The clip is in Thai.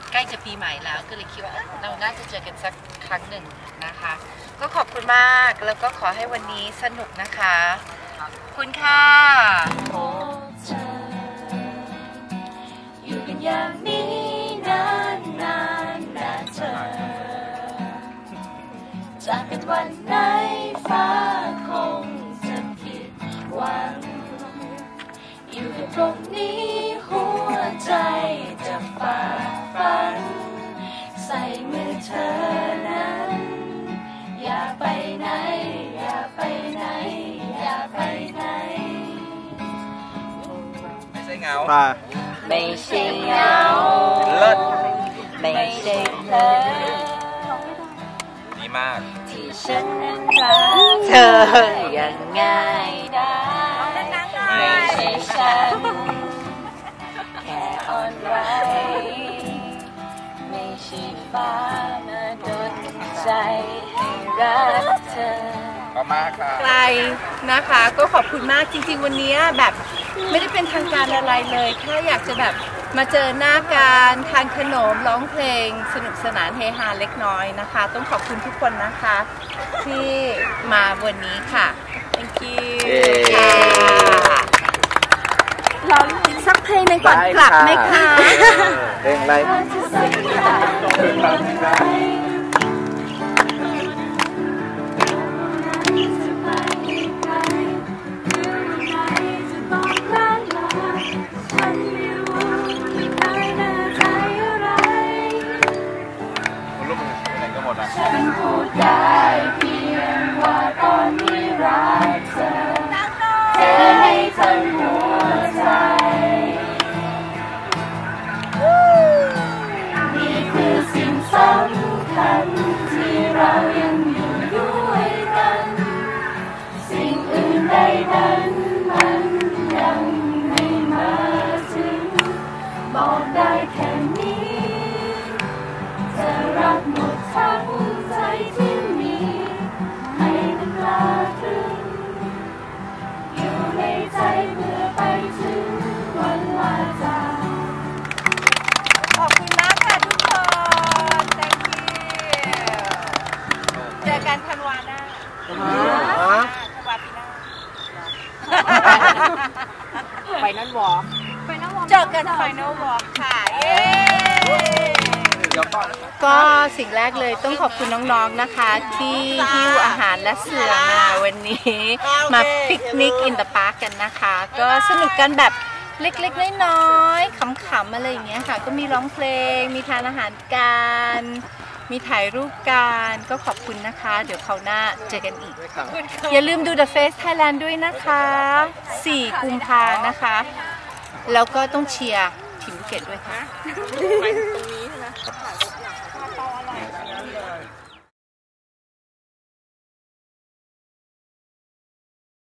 ใกล้จะปีใหม่แล้วก็เลยคิดว่าเราน่าจะเจอกันสักครั้งหนึ่งนะคะก็ขอบคุณมากแล้วก็ขอให้วันนี้สนุกนะคะคุณค่ะอยู่กันอย่างนี้นานนานนะเธอจากกันวันไหนฟ้าคงจะผิดหวังอยู่กันตรงนี้หัวใจจะฝ่าฟันใส่มือเธอนั้นอย่าไปไหนอย่าไปไหนอย่าไปไหนไม่ใช่เงาไม่ใช่เงาเลิศไม่ใช่เธอดีมากที่ฉันนั้นรักเธออย่างง่ายได้ไม่ใช่ฉันแค่อ่อนไหวไม่ใช่ฟ้ามาดลใจให้รักเธอไกลนะคะก็ขอบคุณมากจริงๆวันนี้แบบไม่ได้เป็นทางการอะไรเลยแค่อยากจะแบบมาเจอหน้ากันทานขนมร้องเพลงสนุกสนานเฮฮาเล็กน้อยนะคะต้องขอบคุณทุกคนนะคะที่มาวันนี้ค่ะ thank you เราอีกสักเพลงหนึ่งก่อนกลับไหมคะเพลงอะไรฉันพูดได้เพียงว่าตอนนี้รักเธอเธอให้ทั้งหัวใจนี่คือสิ่งสำคัญที่เรายังอยู่ด้วยกันสิ่งอื่นใดนั้นมันยังไม่มาถึงบอกได้แค่นี้จะรักหมดทั้งใจที่มีให้มันกล้าครึ่งอยู่ในใจเมื่อไปถึงวันลาจากขอบคุณมากค่ะทุกคน thank you เจอกันธันวาหน้าธันวาปีหน้าไฟนอลวอล์กเจอกันไฟนอลวอล์กค่ะก็สิ่งแรกเลยต้องขอบคุณน้องๆนะคะที่หิ้วอาหารและเสือมาวันนี้มาปิกนิกอินเดอะพาร์คกันนะคะก็สนุกกันแบบเล็กๆน้อยๆขำๆอะไรอย่างเงี้ยค่ะก็มีร้องเพลงมีทานอาหารกันมีถ่ายรูปกันก็ขอบคุณนะคะเดี๋ยวคราวหน้าเจอกันอีกอย่าลืมดู The Face Thailand ด้วยนะคะ4 กุมภาพันธ์นะคะแล้วก็ต้องเชียร์ทีมภูเก็ตด้วยค่ะ